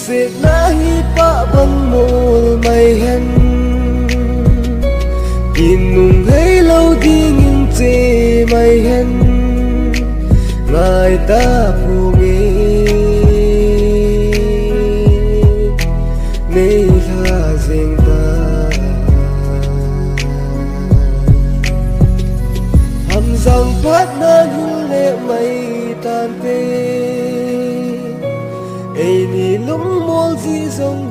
Sệt na hi pa ban mol mai hen in nung hay lâu đi nghìn chê mai hen ngài ta phù nghe nay tha riêng ta hầm rằng phát na hương lệ mây tan tê ai ni lúng mol di dòng